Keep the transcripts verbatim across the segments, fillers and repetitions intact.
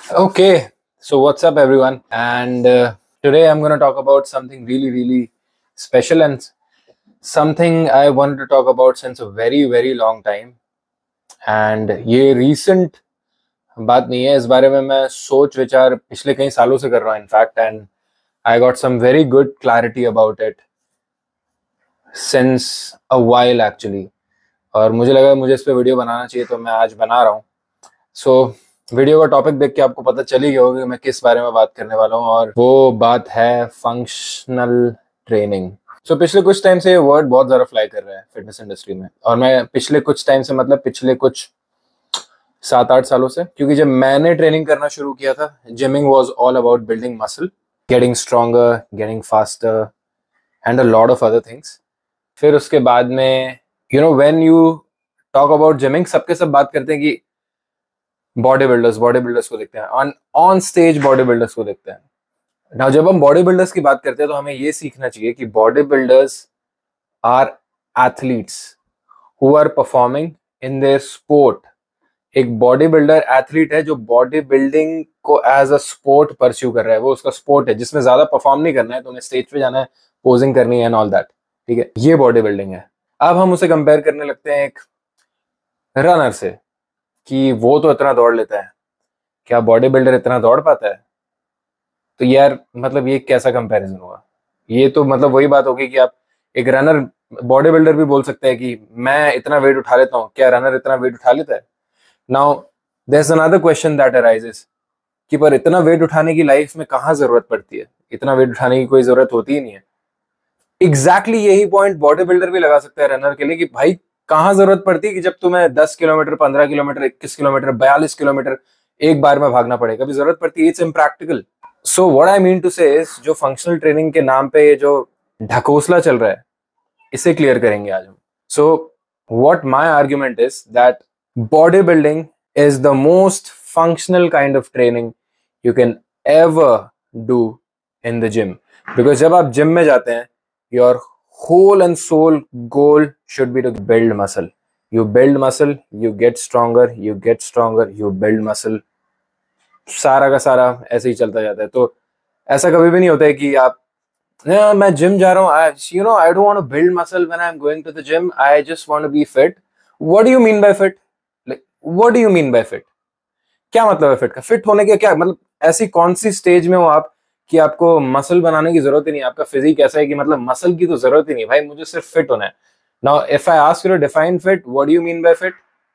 Okay, so what's up, everyone? And uh, today I'm going to talk about something really, really special and something I wanted to talk about since a very, very long time. And ये recent बात नहीं है, इस बारे में मैं सोच विचार पिछले कई सालों से कर रहा हूँ in fact, and I got some very good clarity about it since a while actually. और मुझे लगा मुझे इस पे वीडियो बनाना चाहिए, तो मैं आज बना रहा हूँ. सो so, वीडियो का टॉपिक देख के आपको पता चल ही गया होगा कि मैं किस बारे में बात करने वाला हूँ, और वो बात है फंक्शनल ट्रेनिंग. सो so, पिछले कुछ टाइम से ये वर्ड बहुत ज़्यादा फ्लाई कर रहा है फिटनेस इंडस्ट्री में, और मैं पिछले कुछ टाइम से मतलब पिछले कुछ सात आठ सालों से, क्योंकि जब मैंने ट्रेनिंग करना शुरू किया था, gymming was all about building muscle, getting stronger, getting faster and a lot of other things. फिर उसके बाद में you know when you talk about gymming, सबके सब बात करते हैं कि बॉडी बिल्डर्स बॉडी बिल्डर्स को देखते हैं, on on stage bodybuilders को देखते हैं. नाउ जब हम बॉडी बिल्डर्स की बात करते हैं तो हमें ये सीखना चाहिए कि bodybuilders are athletes who are performing in their sport. एक बॉडी बिल्डर एथलीट है जो बॉडी बिल्डिंग को एज अ स्पोर्ट परस्यू कर रहा है. वो उसका स्पोर्ट है जिसमें ज्यादा परफॉर्म नहीं करना है, तो उन्हें स्टेज पे जाना है, पोजिंग करनी है एंड ऑल दैट. ठीक है, ये बॉडी बिल्डिंग है. अब हम उसे कंपेयर करने लगते हैं एक रनर से कि वो तो इतना दौड़ लेता है, क्या बॉडी बिल्डर इतना दौड़ पाता है? तो यार मतलब ये कैसा कंपैरिजन हुआ? ये तो मतलब वही बात होगी कि आप एक रनर, बॉडी बिल्डर भी बोल सकता है कि मैं इतना वेट उठा लेता हूँ, क्या रनर इतना वेट उठा लेता है? Now there is another question that arises कि पर इतना वेट उठाने की लाइफ में कहाँ जरूरत पड़ती है? इतना वेट उठाने की कोई जरूरत होती ही नहीं है. एग्जैक्टली exactly यही पॉइंट बॉडी बिल्डर भी लगा सकता है रनर के लिए कि भाई कहाँ जरूरत पड़ती है कि जब तुम्हें दस किलोमीटर, पंद्रह किलोमीटर, इक्कीस किलोमीटर, बयालीस किलोमीटर एक बार में भागना पड़े, कभी जरूरत पड़ती है? It's impractical. So what I mean to say is, जो फंक्शनल ट्रेनिंग के नाम पे ये जो ढकोसला चल रहा है, इसे क्लियर करेंगे आज हम. So what my argument is that body building is the most functional kind of training you can ever do in the gym. Because जब आप जिम में जाते हैं, your whole and soul goal should be to build muscle. You build muscle, you get stronger, you get stronger, you build muscle. सारा का सारा ऐसे ही चलता जाता है. तो ऐसा कभी भी नहीं होता है कि आप मैं जिम जा रहा हूँ, you know I don't want to build muscle when I'm going to the gym. I just want to be fit. What do you mean by fit? Like what do you mean by fit? क्या मतलब है fit का? Fit होने के क्या मतलब? ऐसी कौन सी स्टेज में हो आप कि आपको मसल बनाने की जरूरत ही नहीं? आपका फिजिक ऐसा है कि मतलब मसल की तो जरूरत ही नहीं भाई, मुझे सिर्फ फिट होना है. Now if I ask you to define fit, what do you mean by fit?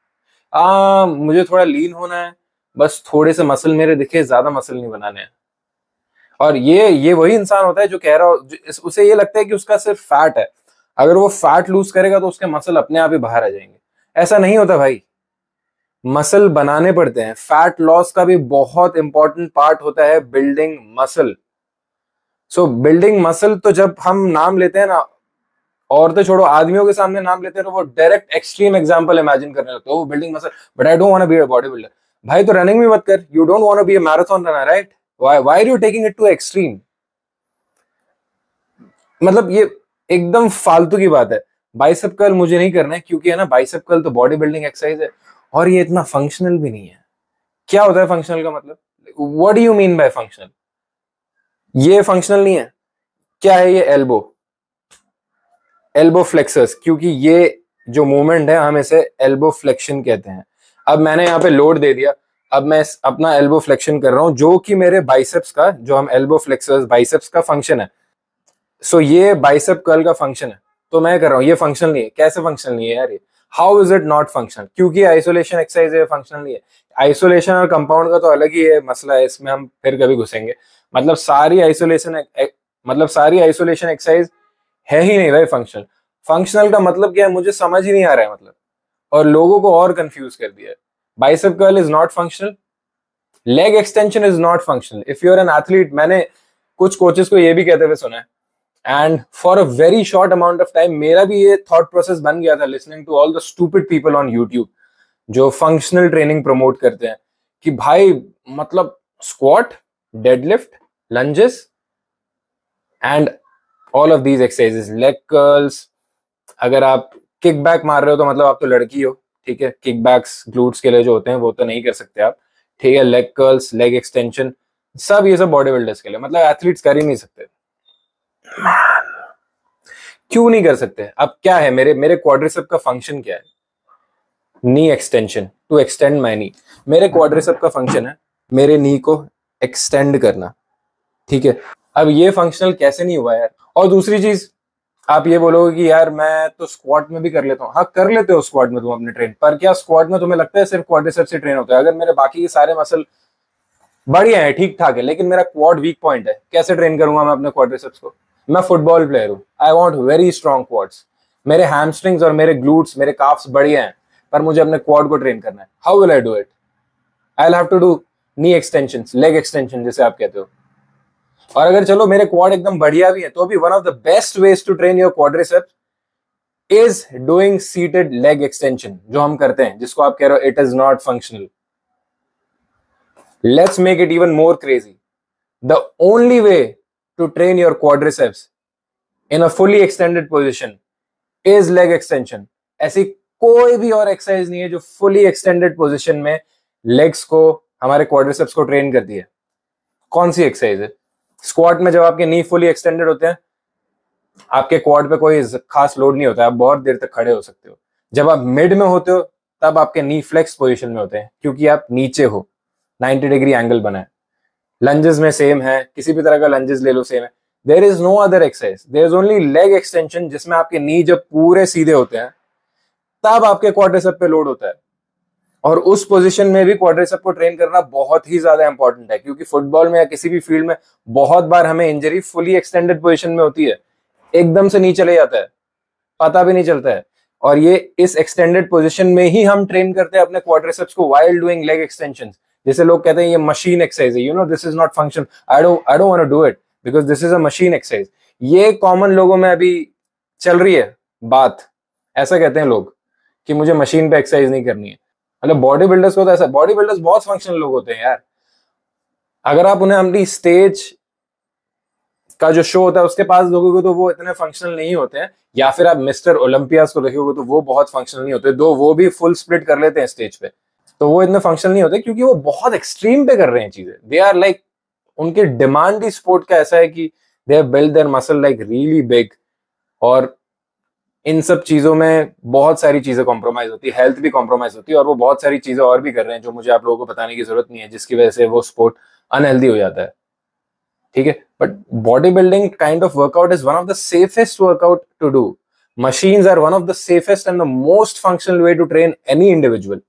आ मुझे थोड़ा लीन होना है, बस थोड़े से मसल मेरे दिखे, ज्यादा मसल नहीं बनाने हैं. और ये ये वही इंसान होता है जो कह रहा हो, उसे ये लगता है कि उसका सिर्फ फैट है, अगर वो फैट लूज करेगा तो उसके मसल अपने आप ही बाहर आ जाएंगे. ऐसा नहीं होता भाई, मसल बनाने पड़ते हैं. फैट लॉस का भी बहुत इंपॉर्टेंट पार्ट होता है building muscle. So building muscle, तो जब हम नाम लेते हैं ना, औरतें छोड़ो, आदमियों के सामने नाम लेते हैं तो वो डायरेक्ट एक्सट्रीम एग्जांपल इमेजिन करने लगते हैं. वो building muscle, but I don't want to be a body builder. भाई तो रनिंग भी मत कर. You don't want to be a marathon runner, right? Why why are you taking it to extreme? मतलब ये एकदम फालतू की बात है. बाइसेप कर्ल मुझे नहीं करना है, क्योंकि है ना, बाइसेप कर्ल तो बॉडी बिल्डिंग एक्सरसाइज है और ये इतना फंक्शनल भी नहीं है. क्या होता है फंक्शनल का मतलब? What do you mean by functional? ये फंक्शनल नहीं है. क्या है ये? एल्बो एल्बो फ्लेक्सर्स, क्योंकि ये जो मूवमेंट है हम इसे एल्बो फ्लेक्शन कहते हैं. अब मैंने यहाँ पे लोड दे दिया, अब मैं अपना एल्बो फ्लेक्शन कर रहा हूं, जो कि मेरे बाइसेप्स का, जो हम एल्बो फ्लेक्सर्स, बाइसेप्स का फंक्शन है. सो so, ये बाइसेप कर्ल का फंक्शन है, तो मैं कर रहा हूँ. ये फंक्शनल नहीं है. कैसे फंक्शनल नहीं है यार? ये how is it not functional? क्योंकि आइसोलेशन एक्सरसाइज है, फंक्शनल नहीं है. आइसोलेशन और कंपाउंड का तो अलग ही है मसला है, इसमें हम फिर कभी घुसेंगे. मतलब सारी आइसोलेशन मतलब सारी आइसोलेशन एक्सरसाइज है ही नहीं भाई फंक्शनल. फंक्शनल का मतलब क्या है मुझे समझ ही नहीं आ रहा है मतलब, और लोगों को और कंफ्यूज कर दिया है. Bicep curl is not functional, leg extension is not functional. If you are an athlete, मैंने कुछ कोचेस को ये भी कहते हुए सुना है, and for a very short amount of time मेरा भी ये थॉट प्रोसेस बन गया था, listening to all the stupid people on YouTube जो फंक्शनल ट्रेनिंग प्रमोट करते हैं, कि भाई मतलब squat, deadlift, lunges and all of these exercises, leg curls. अगर आप किक बैक मार रहे हो तो मतलब आप तो लड़की हो, ठीक है? किक बैक्स ग्लूट्स के लिए जो होते हैं वो तो नहीं कर सकते आप, ठीक है, लेग कर्ल्स, लेग एक्सटेंशन, सब ये सब बॉडी बिल्डर्स के लिए, मतलब एथलीट्स कर ही नहीं सकते। क्यों नहीं कर सकते? अब क्या है, मेरे मेरे क्वाड्रिसेप का फंक्शन क्या है? Knee extension, to extend my knee. मेरे क्वाड्रिसेप का फंक्शन है मेरे नी को एक्सटेंड करना, ठीक है। अब ये फंक्शनल कैसे नहीं हुआ यार? और दूसरी चीज, आप ये बोलोगे कि यार मैं तो स्क्वाट में भी कर लेता हूँ। हाँ, कर लेते हो स्क्वाट में तुम अपने ट्रेन, पर क्या स्क्वाट में तुम्हें लगता है सिर्फ क्वाड्रिसेप से ट्रेन होता है? अगर मेरे बाकी के सारे मसल बढ़िया है, ठीक ठाक है, लेकिन मेरा क्वाड वीक पॉइंट है, कैसे ट्रेन करूंगा मैं अपने क्वाड्रिसेप्स को? मैं फुटबॉल प्लेयर हूँ, I want very strong quads. मेरे हैमस्ट्रिंग्स और मेरे ग्लूट्स, मेरे काफ्स बढ़िया हैं, पर मुझे अपने क्वाड को ट्रेन करना है। How will I do it? I will have to do knee extensions, leg extension जिसे आप कहते हो। और अगर चलो मेरे क्वाड एकदम बढ़िया भी है, तो भी one of the best ways to train your quadriceps is doing seated leg extension, जो हम करते हैं, जिसको आप कह रहे हो it is not functional. Let's make it even more crazy. The only way to train your quadriceps in a fully extended position is leg extension. ऐसी कोई भी और एक्सरसाइज नहीं है जो fully extended position में legs को, हमारे quadriceps को ट्रेन करती है। कौन सी एक्सरसाइज है? स्क्वाट में जब आपके नी fully extended होते हैं, आपके क्वाड पे कोई खास लोड नहीं होता है, आप बहुत देर तक खड़े हो सकते हो। जब आप मिड में होते हो तब आपके नी फ्लेक्स पोजिशन में होते हैं, क्योंकि आप नीचे हो, नाइंटी डिग्री एंगल बना है। लंजेस में सेम है, किसी भी तरह का लंजेस ले लो सेम है। There is no other exercise, there is only leg extension, जिसमें आपके नी जब पूरे सीधे होते हैं तब आपके क्वाड्रिसेप पे लोड होता है। और उस पोजीशन में भी क्वाड्रिसेप को ट्रेन करना बहुत ही ज्यादा इंपॉर्टेंट है, क्योंकि फुटबॉल में या किसी भी फील्ड में बहुत बार हमें इंजरी फुली एक्सटेंडेड पोजीशन में होती है, एकदम से नी चले जाता है, पता भी नहीं चलता है। और ये इस एक्सटेंडेड पोजीशन में ही हम ट्रेन करते हैं अपने क्वाड्रिसेप्स को व्हाइल डूइंग लेग एक्सटेंशंस। जैसे लोग कहते हैं ये मशीन एक्सरसाइज है, you know this is not function, I don't I don't want to do it because this is a machine exercise. ये कॉमन लोगों में अभी चल रही है बात, ऐसा कहते हैं लोग कि मुझे मशीन पे एक्सरसाइज नहीं करनी है। मतलब बॉडी बिल्डर्स को तो ऐसा, बॉडी बिल्डर्स बहुत फंक्शनल लोग होते हैं यार। अगर आप उन्हें अपनी स्टेज का जो शो होता है उसके पास देखोगे तो वो इतने फंक्शनल नहीं होते हैं, या फिर आप मिस्टर ओलंपियास को देखोगे तो वो बहुत फंक्शनल नहीं होते, दो वो भी फुल स्प्लिट कर लेते हैं स्टेज पे, तो वो इतने फंक्शनल नहीं होते क्योंकि वो बहुत एक्सट्रीम पे कर रहे हैं चीजें। दे आर लाइक, उनके डिमांड ही स्पोर्ट का ऐसा है कि they have built their muscle like really big, और इन सब चीजों में बहुत सारी चीजें कॉम्प्रोमाइज होती है, हेल्थ भी कॉम्प्रोमाइज होती है, और वो बहुत सारी चीजें और भी कर रहे हैं जो मुझे आप लोगों को बताने की जरूरत नहीं है, जिसकी वजह से वो स्पोर्ट अनहेल्दी हो जाता है, ठीक है। But bodybuilding kind of workout is one of the safest workout to do. Machines are one of the safest and the most functional way to train any individual.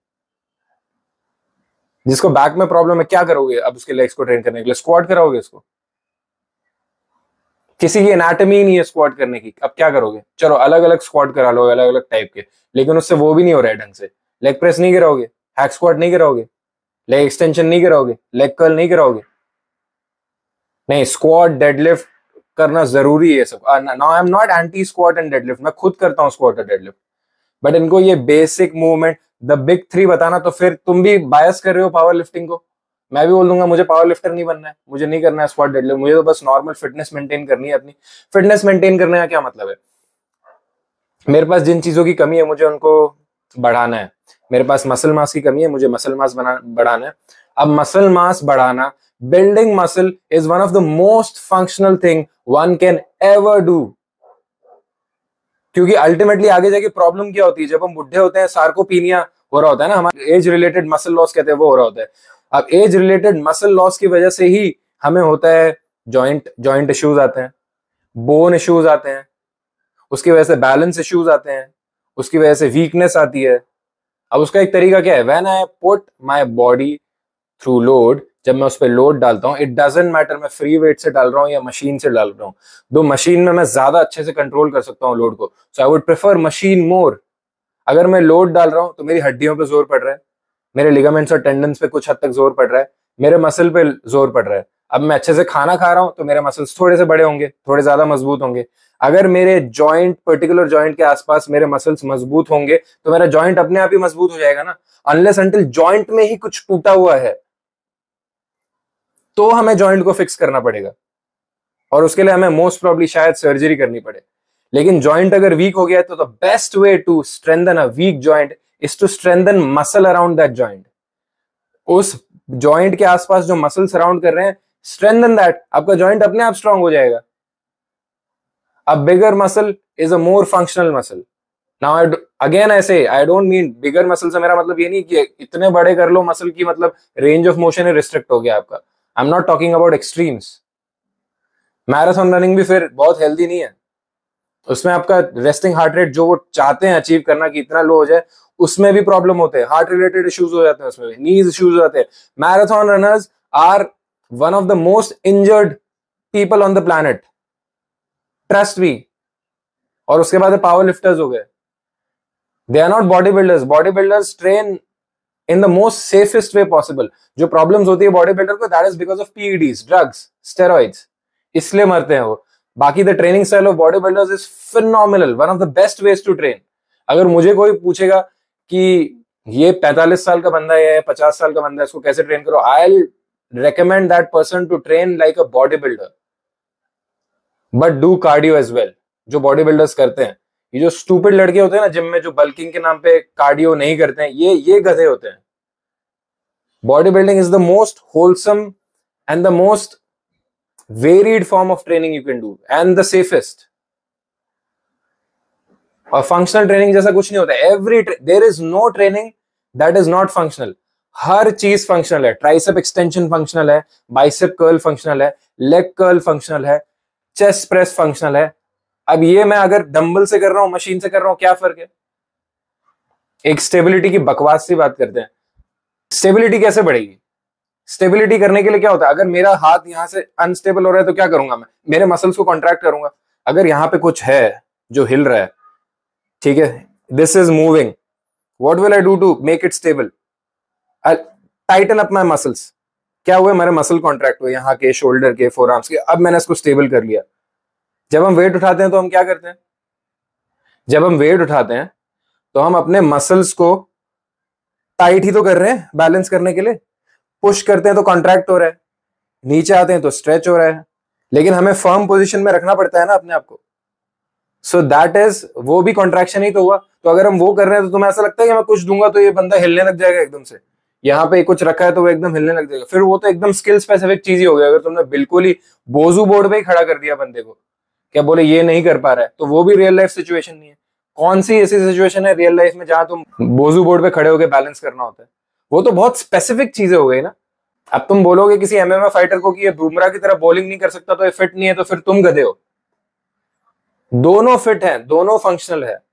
जिसको back में problem है, क्या करोगे अब उसके legs को train करने के लिए? स्क्वाट कराओगे उसको? किसी की एनाटॉमी नहीं है स्क्वाट करने की, अब क्या करोगे? चलो अलग अलग स्क्वाट करा लो, अलग अलग टाइप के, लेकिन उससे वो भी नहीं हो रहा है ढंग से। लेग प्रेस नहीं कराओगे, हैक स्क्वाट नहीं कराओगे, लेग एक्सटेंशन नहीं कराओगे, लेग कर्ल नहीं कराओगे, नहीं स्क्वाट डेडलिफ्ट करना जरूरी है सब। Now I am not anti squat and deadlift, मैं खुद करता हूँ स्क्वाट और डेडलिफ्ट, बट इनको ये basic movement the big three बताना, तो फिर तुम भी बायस कर रहे हो पावर लिफ्टिंग को। मैं भी बोल दूंगा मुझे पावर लिफ्टर नहीं बनना है, मुझे नहीं करना है स्क्वाट डेडलिफ्ट, मुझे तो बस नॉर्मल फिटनेस मेंटेन करनी है। अपनी फिटनेस मेंटेन करने का क्या मतलब है? मेरे पास जिन चीजों की कमी है मुझे उनको बढ़ाना है। मेरे पास मसल मास की कमी है, मुझे मसल मास बढ़ाना है। अब मसल मास बढ़ाना, building muscle is one of the most functional thing one can ever do, क्योंकि अल्टीमेटली आगे जाके प्रॉब्लम क्या होती है, जब हम बुढ़े होते हैं, सार्कोपीनिया हो रहा होता है ना, हमारे एज रिलेटेड मसल लॉस कहते हैं, वो हो रहा होता है। अब एज रिलेटेड मसल लॉस की वजह से ही हमें होता है जॉइंट जॉइंट इश्यूज आते हैं, बोन इश्यूज आते हैं, उसकी वजह से बैलेंस इश्यूज आते हैं, उसकी वजह से वीकनेस आती है। अब उसका एक तरीका क्या है? When I put my body through load, जब मैं उस पर लोड डालता हूं, इट डजंट मैटर मैं फ्री वेट से डाल रहा हूं या मशीन से डाल रहा हूं, दो मशीन में मैं ज्यादा अच्छे से कंट्रोल कर सकता हूं लोड को, so I would prefer machine more. अगर मैं लोड डाल रहा हूं तो मेरी हड्डियों पे जोर पड़ रहा है, मेरे लिगामेंट्स और टेंडन्स पे कुछ हद तक जोर पड़ रहा है, मेरे मसल पे जोर पड़ रहा है। अब मैं अच्छे से खाना खा रहा हूं तो मेरे मसल्स थोड़े से बड़े होंगे, थोड़े ज्यादा मजबूत होंगे। अगर मेरे जॉइंट, पर्टिकुलर जॉइंट के आसपास मेरे मसल्स मजबूत होंगे तो मेरा जॉइंट अपने आप ही मजबूत हो जाएगा ना। अनलेस अंटिल जॉइंट में ही कुछ टूटा हुआ है तो हमें जॉइंट को फिक्स करना पड़ेगा, और उसके लिए हमें मोस्ट प्रोबब्ली शायद सर्जरी करनी पड़े। लेकिन जॉइंट अगर वीक हो गया है तो the best way to strengthen a weak joint is to strengthen muscle around that joint. उस जॉइंट के आसपास जो मसल सराउंड कर रहे हैं, स्ट्रेंथन दैट, आपका जॉइंट अपने आप स्ट्रांग हो जाएगा। A bigger muscle is a more functional muscle. Now I again I say I don't mean bigger muscle से मेरा मतलब ये नहीं कि इतने बड़े कर लो मसल की मतलब रेंज ऑफ मोशन ही रिस्ट्रिक्ट हो गया आपका। I am not talking about extremes. Marathon running भी फिर बहुत हेल्दी नहीं है, उसमें आपका रेस्टिंग हार्ट रेट जो वो चाहते हैं अचीव करना कि इतना लो हो जाए, उसमें भी प्रॉब्लम होते हैं, हार्ट रिलेटेड इश्यूज हो जाते हैं, उसमें भी नीज इश्यूज हो जाते हैं। Marathon runners are one of the most injured people on the planet, trust me. और उसके बाद पावर लिफ्टर्स हो गए, they are not body builders. Body builders train in the most safest way possible. जो problems होती है body builder को, that is because of PEDs, drugs, steroids, इसलिए मरते हैं वो। बाकी the training style of body builders is phenomenal, one of the best ways to train. अगर मुझे कोई पूछेगा कि ये पैंतालीस साल का बंदा है या पचास साल का बंदा है, इसको कैसे ट्रेन करो, I will recommend that person to train like a body builder, but do cardio as well, जो बॉडी बिल्डर्स करते हैं। ये जो स्टूपिड लड़के होते हैं ना जिम में, जो बल्किंग के नाम पे कार्डियो नहीं करते हैं, ये ये गधे होते हैं। Body building is the most wholesome and the most varied form of training you can do and the safest. और functional training जैसा कुछ नहीं होता। every there is no training that is not functional. हर चीज functional है। tricep extension functional है, bicep curl functional है, leg curl functional है, chest press functional है। अब ये मैं अगर डंबल से कर रहा हूं, मशीन से कर रहा हूं, क्या फर्क है? एक स्टेबिलिटी की बकवास सी बात करते हैं। स्टेबिलिटी कैसे बढ़ेगी? स्टेबिलिटी करने के लिए क्या होता है? अगर मेरा हाथ यहां से अनस्टेबल हो रहा है तो क्या करूंगा मैं? मेरे मसल्स को कॉन्ट्रैक्ट करूंगा। अगर यहां पे कुछ है जो हिल रहा है, ठीक है, this is moving, what will I do to make it stable? I tighten up my muscles. क्या हुए? मेरे मसल कॉन्ट्रैक्ट हुए, यहाँ के, शोल्डर के, फोर आर्म्स के। अब मैंने इसको स्टेबल कर लिया। जब हम वेट उठाते हैं तो हम क्या करते हैं? जब हम वेट उठाते हैं तो हम अपने मसल्स को टाइट ही तो कर रहे हैं बैलेंस करने के लिए। पुश करते हैं तो कॉन्ट्रैक्ट हो रहा है, नीचे आते हैं तो स्ट्रेच हो रहा है, लेकिन हमें फर्म पोजीशन में रखना पड़ता है ना अपने आप को। सो दैट इज, वो भी कॉन्ट्रैक्शन ही तो हुआ। तो अगर हम वो कर रहे हैं तो तुम्हें ऐसा लगता है कि मैं कुछ दूंगा तो ये बंदा हिलने लग जाएगा एकदम से। यहाँ पे कुछ रखा है तो वो एकदम हिलने लग जाएगा, फिर वो तो एकदम स्किल स्पेसिफिक चीज ही हो गया। अगर तुमने बिल्कुल ही बोजू बोर्ड पे ही खड़ा कर दिया बंदे को, क्या बोले ये नहीं कर पा रहा है, तो वो भी रियल लाइफ सिचुएशन नहीं है। कौन सी ऐसी सिचुएशन है रियल लाइफ में जहां तुम बोजू बोर्ड पे खड़े होकर बैलेंस करना होता है? वो तो बहुत स्पेसिफिक चीजें हो गई ना। अब तुम बोलोगे किसी एमएमए फाइटर को कि ये बुमराह की तरह बॉलिंग नहीं कर सकता तो ये फिट नहीं है, तो फिर तुम गधे हो। दोनों फिट हैं, दोनों फंक्शनल है।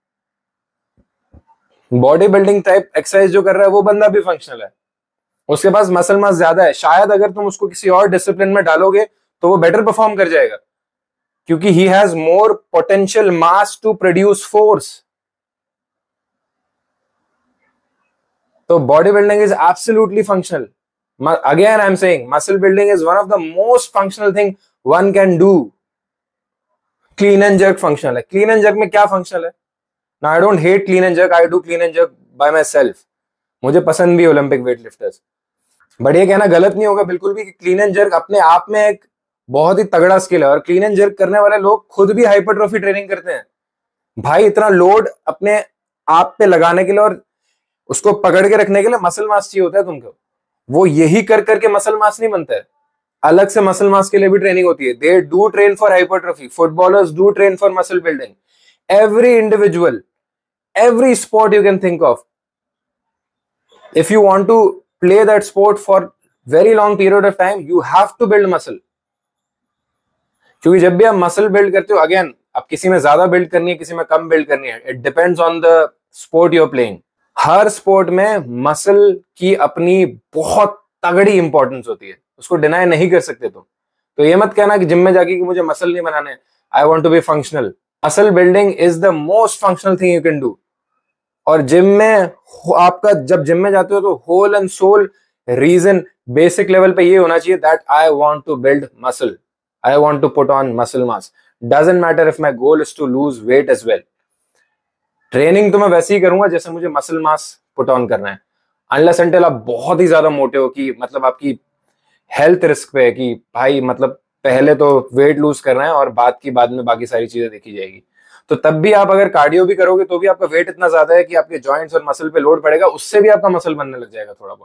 बॉडी बिल्डिंग टाइप एक्सरसाइज जो कर रहा है वो बंदा भी फंक्शनल है, उसके पास मसल मास ज्यादा है। शायद अगर तुम उसको किसी और डिसिप्लिन में डालोगे तो वो बेटर परफॉर्म कर जाएगा, क्योंकि he has more potential mass to produce force. तो body building is absolutely functional. Again, I'm saying muscle building is one of the most functional thing one can do. Clean and jerk functional है। Clean and jerk में क्या functional है? Now I don't hate clean and jerk. I do clean and jerk by myself. मुझे पसंद भी Olympic wait lifters. But ये कहना गलत नहीं होगा बिल्कुल भी कि क्लीन एंड जर्क अपने आप में एक बहुत ही तगड़ा स्किल है। और क्लीन एंड जर्क करने वाले लोग खुद भी हाइपरट्रॉफी ट्रेनिंग करते हैं। भाई इतना लोड अपने आप पे लगाने के लिए और उसको पकड़ के रखने के लिए मसल मास चाहिए होता है तुमको। वो यही कर करके मसल मास नहीं बनता है, अलग से मसल मास के लिए भी ट्रेनिंग होती है। They do train for hypertrophy, footballers do train for muscle building. Every individual, every sport you can think of, if you want to play that sport for very long period of time, you have to build muscle. क्योंकि जब भी आप muscle build करते हो, again अब किसी में ज्यादा बिल्ड करनी है, किसी में कम बिल्ड करनी है, it depends on the sport you are playing. हर स्पोर्ट में मसल की अपनी बहुत तगड़ी इंपॉर्टेंस होती है, उसको डिनाई नहीं कर सकते तुम। तो ये मत कहना कि जिम में जाके कि मुझे मसल नहीं बनाने, I want to be functional. Muscle building is the most functional thing you can do. और जिम में आपका, जब जिम में जाते हो तो whole and sole reason basic level पे ये होना चाहिए that I want to build muscle, I want to put on muscle mass. Doesn't matter if my goal is to lose weight as well. Training तो मैं वैसे ही करूंगा जैसे मुझे मसल मास पुट ऑन करना है, अनलेस अनटिल आप बहुत ही ज्यादा मोटे हो कि मतलब आपकी हेल्थ रिस्क पे है कि भाई मतलब पहले तो वेट लूज करना है और बाद की बाद में बाकी सारी चीजें देखी जाएगी। तो तब भी आप अगर कार्डियो भी करोगे तो भी आपका वेट इतना ज्यादा है कि आपके जॉइंट्स और मसल पे लोड पड़ेगा, उससे भी आपका मसल बनने लग जाएगा थोड़ा बहुत।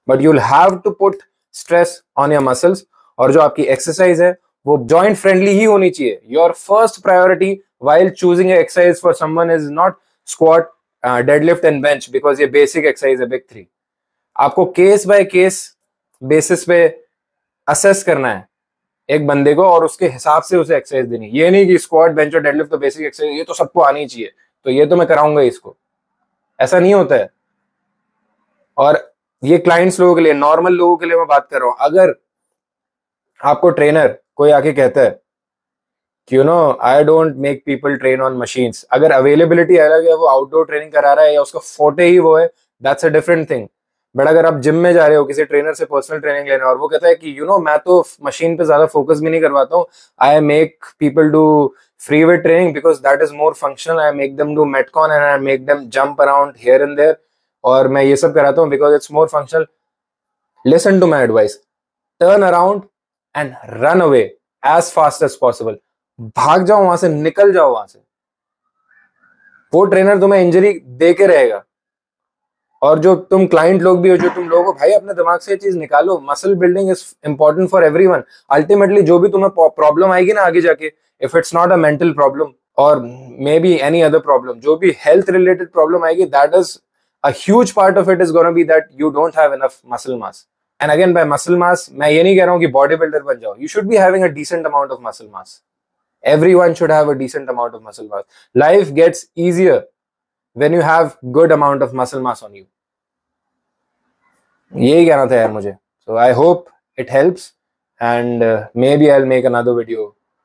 But you will have to put stress on your muscles. और जो आपकी एक्सरसाइज है वो जॉइंट फ्रेंडली ही होनी चाहिए। Your first priority while choosing an exercise for someone is not squat, uh, deadlift and bench, because ये basic exercise है big three। आपको केस बाय केस बेसिस पे असेस करना है एक बंदे को और उसके हिसाब से उसे एक्सरसाइज देनी। ये नहीं कि स्क्वाट बेंच और डेडलिफ्ट तो बेसिक एक्सरसाइज ये तो सबको आनी चाहिए तो ये तो मैं कराऊंगा इसको, ऐसा नहीं होता है। और ये क्लाइंट्स लोगों के लिए, नॉर्मल लोगों के लिए मैं बात कर रहा हूं। अगर आपको ट्रेनर कोई आके कहता है you know I don't make people train on machines, अगर अवेलेबिलिटी अलग है, वो आउटडोर ट्रेनिंग करा रहा है या उसका फोटे ही वो है, that's a different thing. But अगर आप जिम में जा रहे हो किसी ट्रेनर से पर्सनल ट्रेनिंग लेने और वो कहता है कि यू नो मैं तो मशीन पे ज्यादा फोकस भी नहीं करवाता हूँ, I make people do free weight training because that is more functional, I make them do metcon and I make them jump around here and there, और मैं ये सब कराता हूँ because it's more functional. Listen to my advice, turn around and run away as fast as possible. भाग जाओ वहां से, निकल जाओ वहां से। वो ट्रेनर तुम्हें इंजरी दे के रहेगा। और जो तुम क्लाइंट लोग भी हो, जो तुम लोगों को भाई अपने दिमाग से ये चीज निकालो, muscle building is important for everyone. Ultimately जो भी तुम्हें प्रॉब्लम आएगी ना आगे जाके, if it's not a mental problem और may be any other problem, जो भी हेल्थ रिलेटेड प्रॉब्लम आएगी, that is a huge part of it is gonna be that you don't have enough muscle mass. And again by muscle mass मैं ये नहीं कह रहा हूं कि बॉडी बिल्डर बन जाओ, you should be having a decent amount of muscle mass. Everyone should have a decent amount of muscle mass. Life gets easier when you have good amount of muscle mass on you. यही कहना था यार मुझे। So I hope it helps and uh, maybe I'll make another video,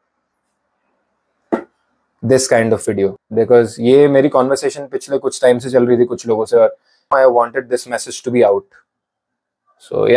this kind of video, because ये मेरी conversation पिछले कुछ time से चल रही थी कुछ लोगों से और I wanted this message to be out. So